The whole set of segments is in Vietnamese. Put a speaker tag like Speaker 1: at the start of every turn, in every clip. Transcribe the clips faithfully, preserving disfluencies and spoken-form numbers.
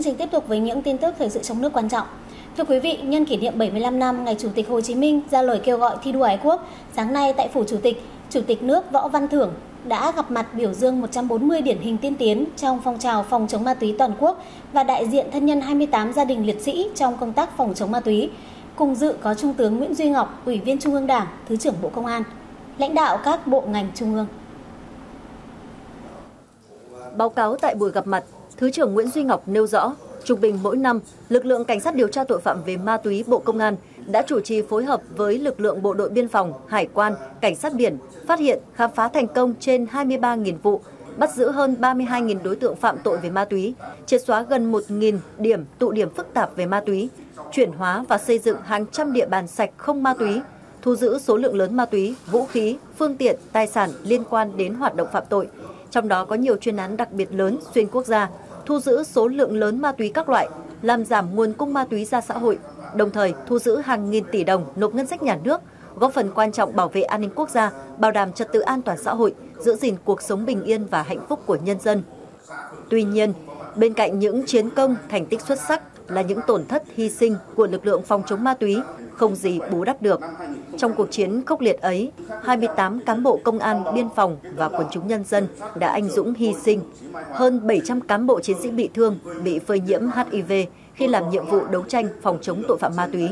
Speaker 1: Chương trình tiếp tục với những tin tức thời sự trong nước quan trọng. Thưa quý vị, nhân kỷ niệm bảy mươi lăm năm ngày Chủ tịch Hồ Chí Minh ra lời kêu gọi thi đua ái quốc, sáng nay tại Phủ Chủ tịch, Chủ tịch nước Võ Văn Thưởng đã gặp mặt biểu dương một trăm bốn mươi điển hình tiên tiến trong phong trào phòng chống ma túy toàn quốc và đại diện thân nhân hai mươi tám gia đình liệt sĩ trong công tác phòng chống ma túy. Cùng dự có Trung tướng Nguyễn Duy Ngọc, Ủy viên Trung ương Đảng, Thứ trưởng Bộ Công an, lãnh đạo các bộ ngành trung ương.
Speaker 2: Báo cáo tại buổi gặp mặt, Thứ trưởng Nguyễn Duy Ngọc nêu rõ, trung bình mỗi năm, lực lượng Cảnh sát điều tra tội phạm về ma túy Bộ Công an đã chủ trì phối hợp với lực lượng Bộ đội Biên phòng, Hải quan, Cảnh sát biển, phát hiện, khám phá thành công trên hai mươi ba nghìn vụ, bắt giữ hơn ba mươi hai nghìn đối tượng phạm tội về ma túy, triệt xóa gần một nghìn điểm tụ điểm phức tạp về ma túy, chuyển hóa và xây dựng hàng trăm địa bàn sạch không ma túy, thu giữ số lượng lớn ma túy, vũ khí, phương tiện, tài sản liên quan đến hoạt động phạm tội. Trong đó có nhiều chuyên án đặc biệt lớn xuyên quốc gia, thu giữ số lượng lớn ma túy các loại, làm giảm nguồn cung ma túy ra xã hội, đồng thời thu giữ hàng nghìn tỷ đồng nộp ngân sách nhà nước, góp phần quan trọng bảo vệ an ninh quốc gia, bảo đảm trật tự an toàn xã hội, giữ gìn cuộc sống bình yên và hạnh phúc của nhân dân. Tuy nhiên, bên cạnh những chiến công, thành tích xuất sắc là những tổn thất hy sinh của lực lượng phòng chống ma túy không gì bù đắp được. Trong cuộc chiến khốc liệt ấy, hai mươi tám cán bộ công an, biên phòng và quần chúng nhân dân đã anh dũng hy sinh. Hơn bảy trăm cán bộ chiến sĩ bị thương, bị phơi nhiễm H I V khi làm nhiệm vụ đấu tranh phòng chống tội phạm ma túy.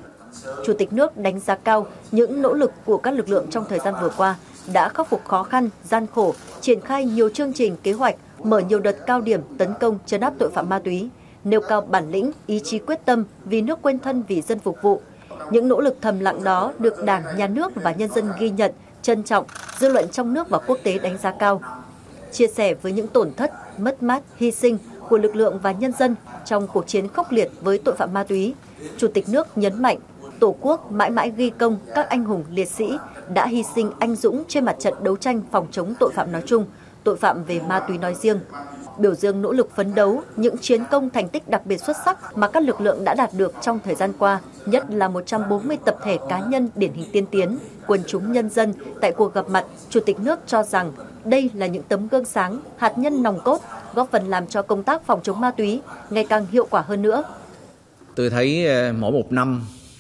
Speaker 2: Chủ tịch nước đánh giá cao những nỗ lực của các lực lượng trong thời gian vừa qua đã khắc phục khó khăn, gian khổ, triển khai nhiều chương trình, kế hoạch, mở nhiều đợt cao điểm tấn công trấn áp tội phạm ma túy, nêu cao bản lĩnh, ý chí quyết tâm vì nước quên thân vì dân phục vụ. Những nỗ lực thầm lặng đó được Đảng, Nhà nước và nhân dân ghi nhận, trân trọng, dư luận trong nước và quốc tế đánh giá cao. Chia sẻ với những tổn thất, mất mát, hy sinh của lực lượng và nhân dân trong cuộc chiến khốc liệt với tội phạm ma túy, Chủ tịch nước nhấn mạnh Tổ quốc mãi mãi ghi công các anh hùng liệt sĩ đã hy sinh anh dũng trên mặt trận đấu tranh phòng chống tội phạm nói chung, tội phạm về ma túy nói riêng. Biểu dương nỗ lực phấn đấu, những chiến công thành tích đặc biệt xuất sắc mà các lực lượng đã đạt được trong thời gian qua, nhất là một trăm bốn mươi tập thể cá nhân điển hình tiên tiến, quần chúng nhân dân. Tại cuộc gặp mặt, Chủ tịch nước cho rằng đây là những tấm gương sáng, hạt nhân nòng cốt, góp phần làm cho công tác phòng chống ma túy ngày càng hiệu quả hơn nữa.
Speaker 3: Tôi thấy mỗi một năm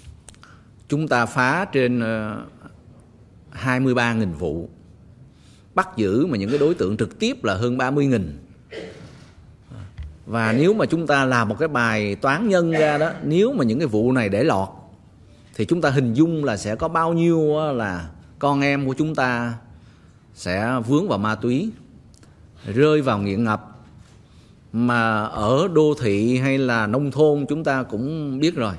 Speaker 3: chúng ta phá trên hai mươi ba nghìn vụ, bắt giữ mà những cái đối tượng trực tiếp là hơn ba mươi nghìn. Và nếu mà chúng ta làm một cái bài toán nhân ra đó, nếu mà những cái vụ này để lọt thì chúng ta hình dung là sẽ có bao nhiêu là con em của chúng ta sẽ vướng vào ma túy, rơi vào nghiện ngập. Mà ở đô thị hay là nông thôn chúng ta cũng biết rồi.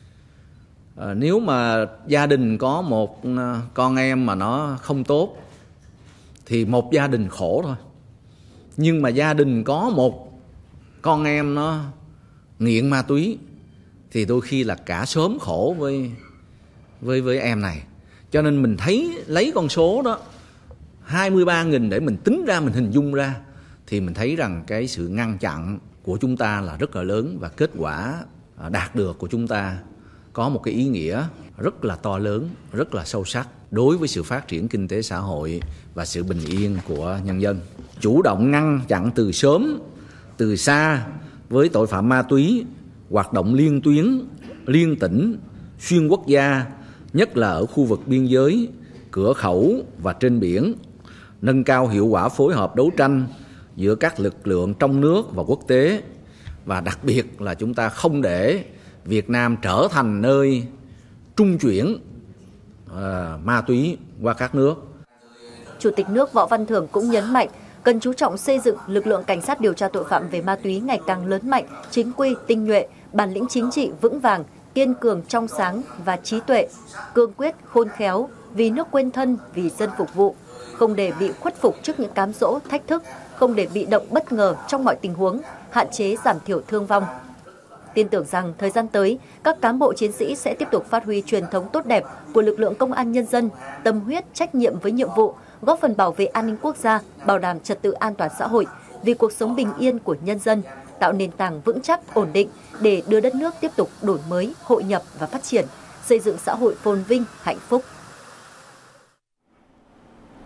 Speaker 3: À, nếu mà gia đình có một con em mà nó không tốt thì một gia đình khổ thôi. Nhưng mà gia đình có một con em nó nghiện ma túy thì đôi khi là cả xóm khổ với với với em này. Cho nên mình thấy lấy con số đó hai mươi ba nghìn để mình tính ra, mình hình dung ra thì mình thấy rằng cái sự ngăn chặn của chúng ta là rất là lớn, và kết quả đạt được của chúng ta có một cái ý nghĩa rất là to lớn, rất là sâu sắc đối với sự phát triển kinh tế xã hội và sự bình yên của nhân dân. Chủ động ngăn chặn từ sớm, từ xa với tội phạm ma túy, hoạt động liên tuyến, liên tỉnh, xuyên quốc gia, nhất là ở khu vực biên giới, cửa khẩu và trên biển, nâng cao hiệu quả phối hợp đấu tranh giữa các lực lượng trong nước và quốc tế, và đặc biệt là chúng ta không để Việt Nam trở thành nơi trung chuyển uh, ma túy qua các nước.
Speaker 2: Chủ tịch nước Võ Văn Thưởng cũng nhấn mạnh cần chú trọng xây dựng lực lượng cảnh sát điều tra tội phạm về ma túy ngày càng lớn mạnh, chính quy, tinh nhuệ, bản lĩnh chính trị vững vàng, kiên cường trong sáng và trí tuệ, cương quyết, khôn khéo, vì nước quên thân, vì dân phục vụ, không để bị khuất phục trước những cám dỗ, thách thức, không để bị động bất ngờ trong mọi tình huống, hạn chế giảm thiểu thương vong. Tin tưởng rằng thời gian tới, các cán bộ chiến sĩ sẽ tiếp tục phát huy truyền thống tốt đẹp của lực lượng công an nhân dân, tâm huyết, trách nhiệm với nhiệm vụ, góp phần bảo vệ an ninh quốc gia, bảo đảm trật tự an toàn xã hội, vì cuộc sống bình yên của nhân dân, tạo nền tảng vững chắc, ổn định để đưa đất nước tiếp tục đổi mới, hội nhập và phát triển, xây dựng xã hội phồn vinh, hạnh phúc.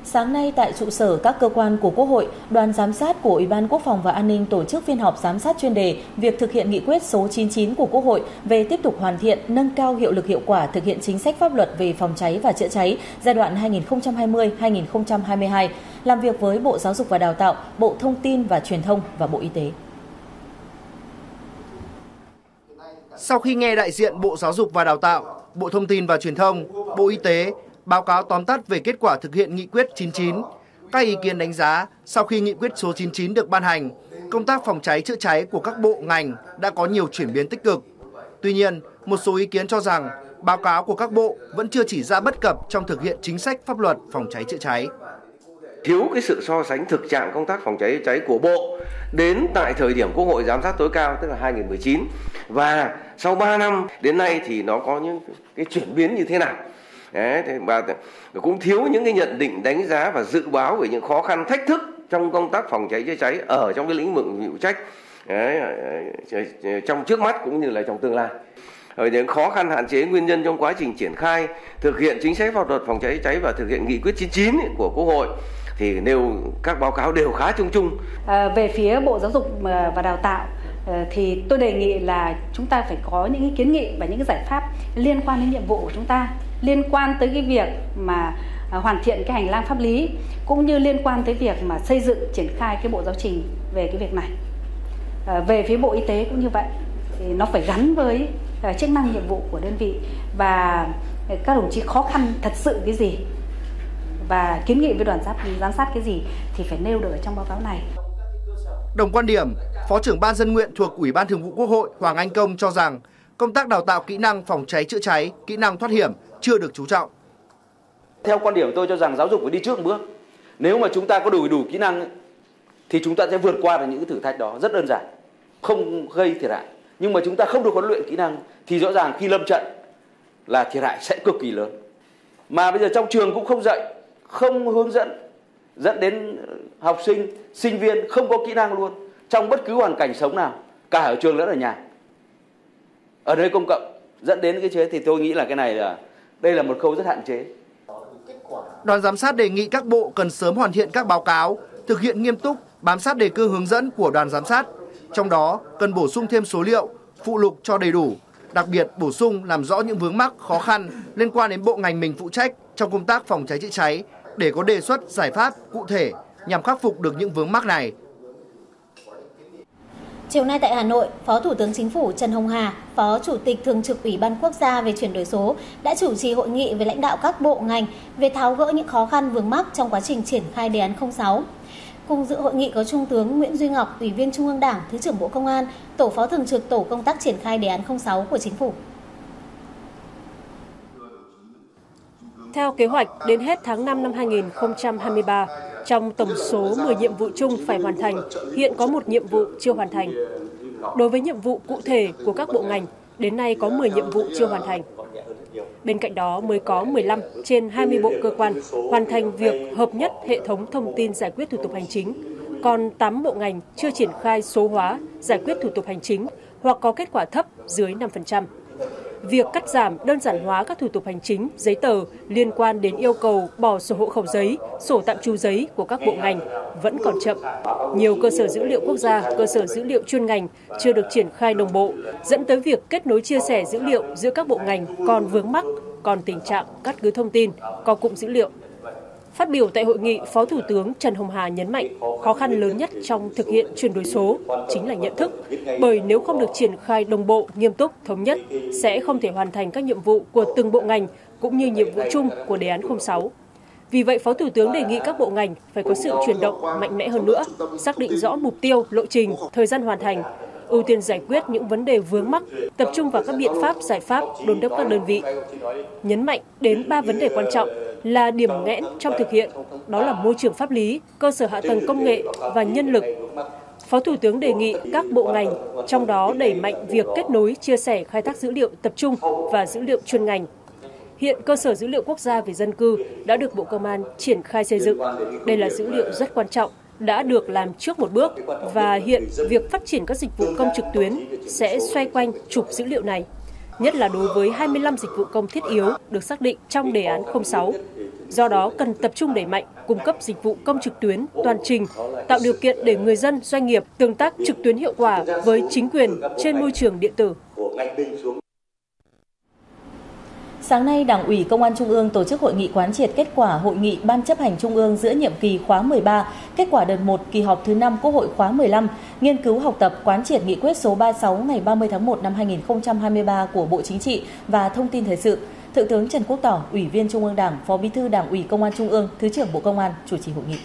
Speaker 4: Sáng nay tại trụ sở các cơ quan của Quốc hội, đoàn giám sát của Ủy ban Quốc phòng và An ninh tổ chức phiên họp giám sát chuyên đề việc thực hiện nghị quyết số chín mươi chín của Quốc hội về tiếp tục hoàn thiện, nâng cao hiệu lực hiệu quả thực hiện chính sách pháp luật về phòng cháy và chữa cháy giai đoạn hai nghìn không trăm hai mươi đến hai nghìn không trăm hai mươi hai, làm việc với Bộ Giáo dục và Đào tạo, Bộ Thông tin và Truyền thông và Bộ Y tế.
Speaker 5: Sau khi nghe đại diện Bộ Giáo dục và Đào tạo, Bộ Thông tin và Truyền thông, Bộ Y tế báo cáo tóm tắt về kết quả thực hiện nghị quyết chín mươi chín, các ý kiến đánh giá sau khi nghị quyết số chín mươi chín được ban hành, công tác phòng cháy chữa cháy của các bộ ngành đã có nhiều chuyển biến tích cực. Tuy nhiên, một số ý kiến cho rằng báo cáo của các bộ vẫn chưa chỉ ra bất cập trong thực hiện chính sách pháp luật phòng cháy chữa cháy.
Speaker 6: Thiếu cái sự so sánh thực trạng công tác phòng cháy chữa cháy của bộ đến tại thời điểm Quốc hội giám sát tối cao, tức là hai nghìn không trăm mười chín, và sau ba năm đến nay thì nó có những cái chuyển biến như thế nào. Đấy, và cũng thiếu những cái nhận định, đánh giá và dự báo về những khó khăn, thách thức trong công tác phòng cháy chữa cháy ở trong cái lĩnh vực phụ trách. Đấy, trong trước mắt cũng như là trong tương lai. Ở những khó khăn, hạn chế, nguyên nhân trong quá trình triển khai thực hiện chính sách pháp luật phòng cháy chữa cháy và thực hiện nghị quyết chín mươi chín của Quốc hội thì nêu các báo cáo đều khá chung chung.
Speaker 7: À, về phía Bộ Giáo dục và Đào tạo thì tôi đề nghị là chúng ta phải có những cái kiến nghị và những cái giải pháp liên quan đến nhiệm vụ của chúng ta, liên quan tới cái việc mà hoàn thiện cái hành lang pháp lý, cũng như liên quan tới việc mà xây dựng, triển khai cái bộ giáo trình về cái việc này. À, về phía Bộ Y tế cũng như vậy, thì nó phải gắn với uh, chức năng nhiệm vụ của đơn vị và các đồng chí khó khăn thật sự cái gì và kiến nghị với đoàn giám, giám sát cái gì thì phải nêu được ở trong báo cáo này.
Speaker 5: Đồng quan điểm, Phó trưởng Ban Dân nguyện thuộc Ủy ban Thường vụ Quốc hội Hoàng Anh Công cho rằng công tác đào tạo kỹ năng phòng cháy chữa cháy, kỹ năng thoát hiểm chưa được chú trọng.
Speaker 8: Theo quan điểm tôi cho rằng giáo dục phải đi trước một bước. Nếu mà chúng ta có đủ đủ kỹ năng thì chúng ta sẽ vượt qua được những cái thử thách đó rất đơn giản, không gây thiệt hại. Nhưng mà chúng ta không được huấn luyện kỹ năng thì rõ ràng khi lâm trận là thiệt hại sẽ cực kỳ lớn. Mà bây giờ trong trường cũng không dạy, không hướng dẫn, dẫn đến học sinh, sinh viên không có kỹ năng luôn trong bất cứ hoàn cảnh sống nào, cả ở trường lẫn ở nhà, ở nơi công cộng, dẫn đến cái chế thì tôi nghĩ là cái này là đây là một khâu rất hạn chế.
Speaker 5: Đoàn giám sát đề nghị các bộ cần sớm hoàn thiện các báo cáo, thực hiện nghiêm túc, bám sát đề cương hướng dẫn của đoàn giám sát. Trong đó cần bổ sung thêm số liệu, phụ lục cho đầy đủ, đặc biệt bổ sung làm rõ những vướng mắc, khó khăn liên quan đến bộ ngành mình phụ trách trong công tác phòng cháy chữa cháy để có đề xuất giải pháp cụ thể nhằm khắc phục được những vướng mắc này.
Speaker 1: Chiều nay tại Hà Nội, Phó Thủ tướng Chính phủ Trần Hồng Hà, Phó Chủ tịch Thường trực Ủy ban Quốc gia về chuyển đổi số đã chủ trì hội nghị với lãnh đạo các bộ ngành về tháo gỡ những khó khăn vướng mắc trong quá trình triển khai đề án không sáu. Cùng dự hội nghị có Trung tướng Nguyễn Duy Ngọc, Ủy viên Trung ương Đảng, Thứ trưởng Bộ Công an, Tổ phó thường trực Tổ công tác triển khai đề án không sáu của Chính phủ.
Speaker 9: Theo kế hoạch, đến hết tháng năm năm hai nghìn không trăm hai mươi ba, trong tổng số mười nhiệm vụ chung phải hoàn thành, hiện có một nhiệm vụ chưa hoàn thành. Đối với nhiệm vụ cụ thể của các bộ ngành, đến nay có mười nhiệm vụ chưa hoàn thành. Bên cạnh đó mới có mười lăm trên hai mươi bộ cơ quan hoàn thành việc hợp nhất hệ thống thông tin giải quyết thủ tục hành chính, còn tám bộ ngành chưa triển khai số hóa giải quyết thủ tục hành chính hoặc có kết quả thấp dưới năm phần trăm. Việc cắt giảm, đơn giản hóa các thủ tục hành chính, giấy tờ liên quan đến yêu cầu bỏ sổ hộ khẩu giấy, sổ tạm trú giấy của các bộ ngành vẫn còn chậm. Nhiều cơ sở dữ liệu quốc gia, cơ sở dữ liệu chuyên ngành chưa được triển khai đồng bộ, dẫn tới việc kết nối chia sẻ dữ liệu giữa các bộ ngành còn vướng mắc, còn tình trạng cắt cứ thông tin, co cụm dữ liệu. Phát biểu tại hội nghị, Phó Thủ tướng Trần Hồng Hà nhấn mạnh khó khăn lớn nhất trong thực hiện chuyển đổi số chính là nhận thức, bởi nếu không được triển khai đồng bộ, nghiêm túc, thống nhất, sẽ không thể hoàn thành các nhiệm vụ của từng bộ ngành cũng như nhiệm vụ chung của đề án không sáu. Vì vậy, Phó Thủ tướng đề nghị các bộ ngành phải có sự chuyển động mạnh mẽ hơn nữa, xác định rõ mục tiêu, lộ trình, thời gian hoàn thành, ưu tiên giải quyết những vấn đề vướng mắc, tập trung vào các biện pháp, giải pháp, đôn đốc các đơn vị. Nhấn mạnh đến ba vấn đề quan trọng là điểm nghẽn trong thực hiện, đó là môi trường pháp lý, cơ sở hạ tầng công nghệ và nhân lực. Phó Thủ tướng đề nghị các bộ ngành, trong đó đẩy mạnh việc kết nối, chia sẻ, khai thác dữ liệu tập trung và dữ liệu chuyên ngành. Hiện cơ sở dữ liệu quốc gia về dân cư đã được Bộ Công an triển khai xây dựng. Đây là dữ liệu rất quan trọng, đã được làm trước một bước và hiện việc phát triển các dịch vụ công trực tuyến sẽ xoay quanh trục dữ liệu này, nhất là đối với hai mươi lăm dịch vụ công thiết yếu được xác định trong đề án không sáu. Do đó, cần tập trung đẩy mạnh cung cấp dịch vụ công trực tuyến toàn trình, tạo điều kiện để người dân, doanh nghiệp tương tác trực tuyến hiệu quả với chính quyền trên môi trường điện tử.
Speaker 4: Sáng nay, Đảng ủy Công an Trung ương tổ chức hội nghị quán triệt kết quả hội nghị Ban chấp hành Trung ương giữa nhiệm kỳ khóa mười ba, kết quả đợt một kỳ họp thứ năm Quốc hội khóa mười lăm, nghiên cứu học tập quán triệt nghị quyết số ba mươi sáu ngày ba mươi tháng một năm hai nghìn không trăm hai mươi ba của Bộ Chính trị và Thông tin Thời sự. Thượng tướng Trần Quốc Tỏ, Ủy viên Trung ương Đảng, Phó Bí thư Đảng ủy Công an Trung ương, Thứ trưởng Bộ Công an chủ trì hội nghị.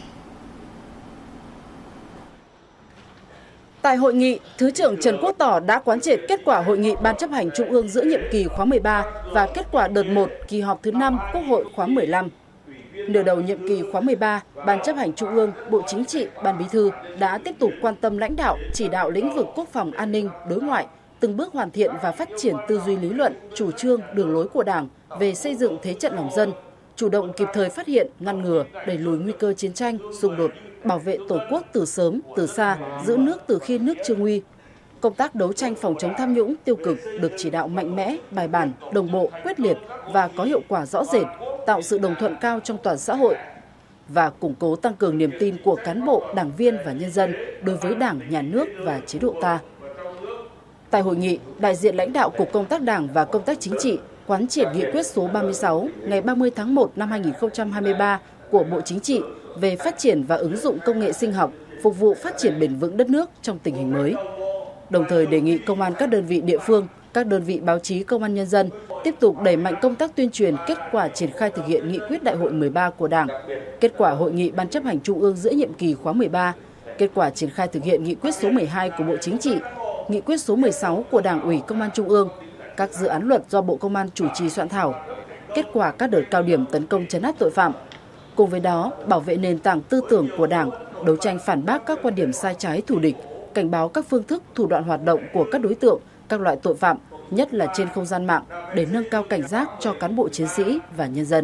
Speaker 10: Tại hội nghị, Thứ trưởng Trần Quốc Tỏ đã quán triệt kết quả hội nghị Ban chấp hành Trung ương giữa nhiệm kỳ khóa mười ba và kết quả đợt một kỳ họp thứ năm Quốc hội khóa mười lăm. Nửa đầu nhiệm kỳ khóa mười ba, Ban chấp hành Trung ương, Bộ Chính trị, Ban Bí thư đã tiếp tục quan tâm lãnh đạo, chỉ đạo lĩnh vực quốc phòng an ninh, đối ngoại, từng bước hoàn thiện và phát triển tư duy lý luận, chủ trương, đường lối của Đảng về xây dựng thế trận lòng dân, chủ động kịp thời phát hiện, ngăn ngừa, đẩy lùi nguy cơ chiến tranh, xung đột, bảo vệ Tổ quốc từ sớm, từ xa, giữ nước từ khi nước chưa nguy. Công tác đấu tranh phòng chống tham nhũng tiêu cực được chỉ đạo mạnh mẽ, bài bản, đồng bộ, quyết liệt và có hiệu quả rõ rệt, tạo sự đồng thuận cao trong toàn xã hội và củng cố tăng cường niềm tin của cán bộ, đảng viên và nhân dân đối với Đảng, Nhà nước và chế độ ta. Tại hội nghị, đại diện lãnh đạo Cục Công tác Đảng và Công tác Chính trị quán triệt nghị quyết số ba mươi sáu ngày ba mươi tháng một năm hai nghìn không trăm hai mươi ba của Bộ Chính trị về phát triển và ứng dụng công nghệ sinh học phục vụ phát triển bền vững đất nước trong tình hình mới. Đồng thời đề nghị công an các đơn vị địa phương, các đơn vị báo chí Công an Nhân dân tiếp tục đẩy mạnh công tác tuyên truyền kết quả triển khai thực hiện nghị quyết Đại hội mười ba của Đảng, kết quả hội nghị Ban chấp hành Trung ương giữa nhiệm kỳ khóa mười ba, kết quả triển khai thực hiện nghị quyết số mười hai của Bộ Chính trị, nghị quyết số mười sáu của Đảng ủy Công an Trung ương, các dự án luật do Bộ Công an chủ trì soạn thảo, kết quả các đợt cao điểm tấn công trấn áp tội phạm. Cùng với đó, bảo vệ nền tảng tư tưởng của Đảng, đấu tranh phản bác các quan điểm sai trái thù địch, cảnh báo các phương thức, thủ đoạn hoạt động của các đối tượng, các loại tội phạm, nhất là trên không gian mạng, để nâng cao cảnh giác cho cán bộ chiến sĩ và nhân dân.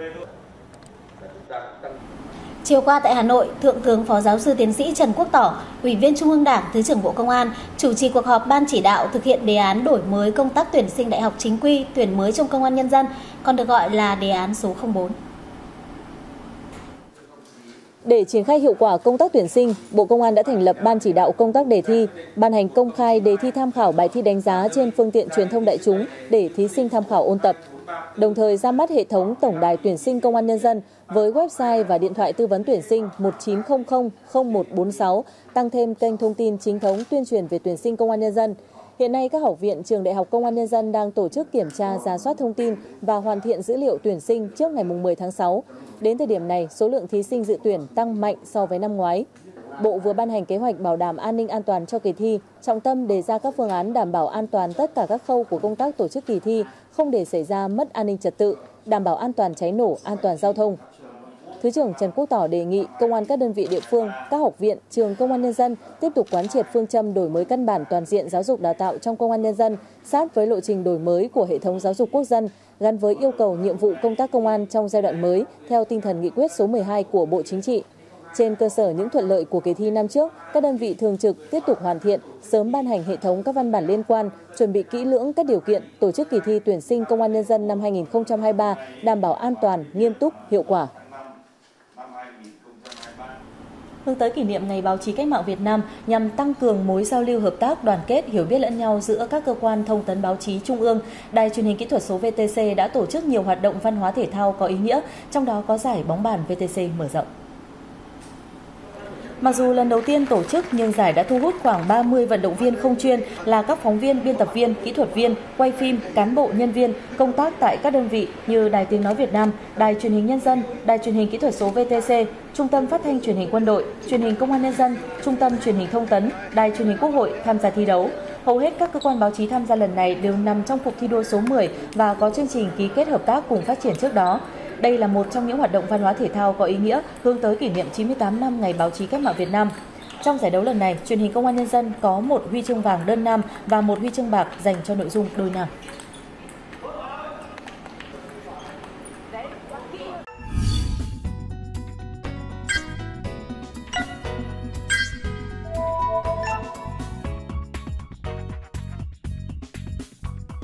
Speaker 1: Chiều qua tại Hà Nội, Thượng tướng Phó Giáo sư Tiến sĩ Trần Quốc Tỏ, Ủy viên Trung ương Đảng, Thứ trưởng Bộ Công an, chủ trì cuộc họp Ban chỉ đạo thực hiện đề án đổi mới công tác tuyển sinh đại học chính quy, tuyển mới trong Công an Nhân dân, còn được gọi là đề án số không bốn.
Speaker 4: Để triển khai hiệu quả công tác tuyển sinh, Bộ Công an đã thành lập Ban chỉ đạo công tác đề thi, ban hành công khai đề thi tham khảo bài thi đánh giá trên phương tiện truyền thông đại chúng để thí sinh tham khảo ôn tập. Đồng thời ra mắt hệ thống Tổng đài tuyển sinh Công an Nhân dân với website và điện thoại tư vấn tuyển sinh một chín không không không một bốn sáu, tăng thêm kênh thông tin chính thống tuyên truyền về tuyển sinh Công an Nhân dân. Hiện nay, các học viện, trường đại học Công an Nhân dân đang tổ chức kiểm tra, rà soát thông tin và hoàn thiện dữ liệu tuyển sinh trước ngày mười tháng sáu. Đến thời điểm này, số lượng thí sinh dự tuyển tăng mạnh so với năm ngoái. Bộ vừa ban hành kế hoạch bảo đảm an ninh an toàn cho kỳ thi, trọng tâm đề ra các phương án đảm bảo an toàn tất cả các khâu của công tác tổ chức kỳ thi, không để xảy ra mất an ninh trật tự, đảm bảo an toàn cháy nổ, an toàn giao thông. Thứ trưởng Trần Quốc Tỏ đề nghị công an các đơn vị địa phương, các học viện, trường Công an Nhân dân tiếp tục quán triệt phương châm đổi mới căn bản toàn diện giáo dục đào tạo trong Công an Nhân dân, sát với lộ trình đổi mới của hệ thống giáo dục quốc dân, gắn với yêu cầu nhiệm vụ công tác công an trong giai đoạn mới theo tinh thần nghị quyết số mười hai của Bộ Chính trị. Trên cơ sở những thuận lợi của kỳ thi năm trước, các đơn vị thường trực tiếp tục hoàn thiện, sớm ban hành hệ thống các văn bản liên quan, chuẩn bị kỹ lưỡng các điều kiện tổ chức kỳ thi tuyển sinh Công an Nhân dân năm hai nghìn không trăm hai mươi ba đảm bảo an toàn, nghiêm túc, hiệu quả. Hướng tới kỷ niệm Ngày Báo chí Cách mạng Việt Nam nhằm tăng cường mối giao lưu hợp tác, đoàn kết, hiểu biết lẫn nhau giữa các cơ quan thông tấn báo chí trung ương, Đài Truyền hình Kỹ thuật số vê tê xê đã tổ chức nhiều hoạt động văn hóa thể thao có ý nghĩa, trong đó có giải bóng bàn vê tê xê mở rộng. Mặc dù lần đầu tiên tổ chức nhưng giải đã thu hút khoảng ba mươi vận động viên không chuyên là các phóng viên, biên tập viên, kỹ thuật viên, quay phim, cán bộ, nhân viên công tác tại các đơn vị như Đài Tiếng nói Việt Nam, Đài Truyền hình Nhân dân, Đài Truyền hình Kỹ thuật số vê tê xê, Trung tâm Phát thanh Truyền hình Quân đội, Truyền hình Công an Nhân dân, Trung tâm Truyền hình Thông tấn, Đài Truyền hình Quốc hội tham gia thi đấu. Hầu hết các cơ quan báo chí tham gia lần này đều nằm trong cụm thi đua số mười và có chương trình ký kết hợp tác cùng phát triển trước đó. Đây là một trong những hoạt động văn hóa thể thao có ý nghĩa hướng tới kỷ niệm chín mươi tám năm Ngày Báo chí Cách mạng Việt Nam. Trong giải đấu lần này, Truyền hình Công an Nhân dân có một huy chương vàng đơn nam và một huy chương bạc dành cho nội dung đôi nam.